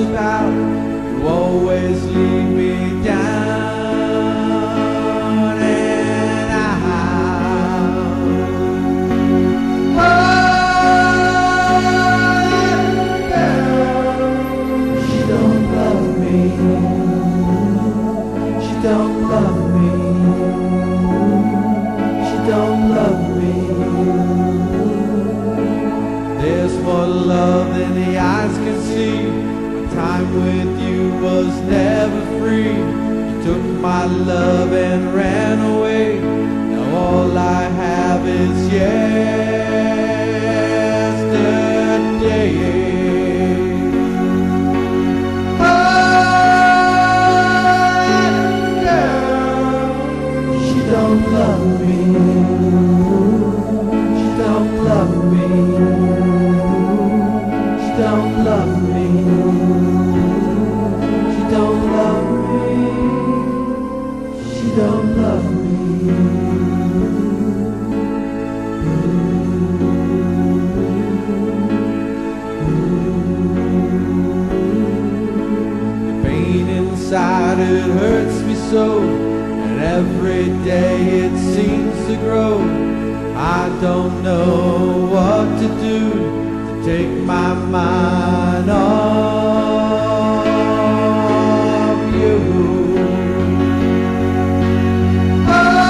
about. You always leave me down and out. Oh, girl, she don't love me. She don't love me. She don't love me. There's more love than the eyes can see. My time with you was never free. You took my love and ran away. Now all I have is yesterday. Oh, girl, she don't love me. She don't love me. She don't love me. She don't love me. She don't love me. The pain inside, it hurts me so, and every day it seems to grow. I don't know what to do to take my mind off you. Oh,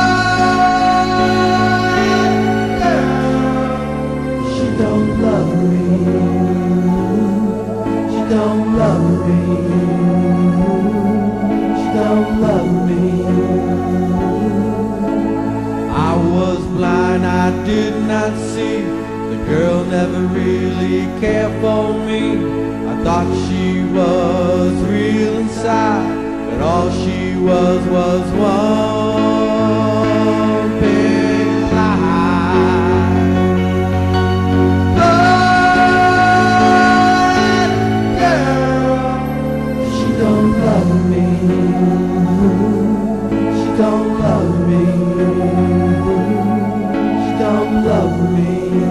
girl, she don't love me. She don't love me. She don't love me. I was blind, I did not see. The girl never really cared for me. I thought she was real inside, but all she was one big lie. Oh, girl, she don't love me. She don't love me. She don't love me.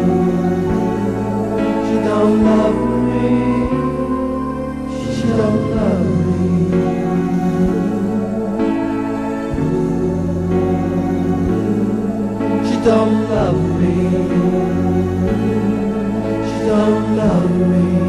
She don't love me. She don't love me. She don't love me. She don't love me.